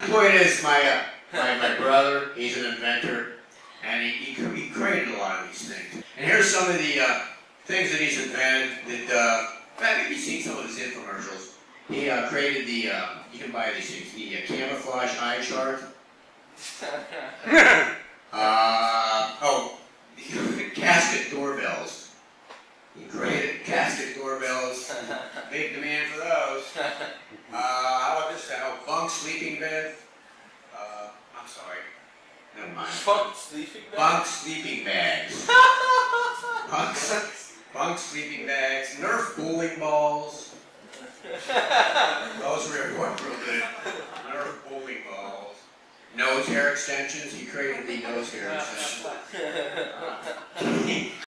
The point is, my brother, he's an inventor, and he created a lot of these things. And here's some of the things that he's invented that, in fact, maybe you've seen some of his infomercials. He created the, you can buy these things, the Camouflage eye chart. Casket doorbells. He created casket doorbells. Big demand for those. How about this? Bunk sleeping bed. I'm sorry. Never mind. Bunk sleeping bags? Bunk sleeping bags. Bunk sleeping bags. NERF bowling balls. Those were real good. NERF bowling balls. NoseHair extensions. He created the NoseHair extensions.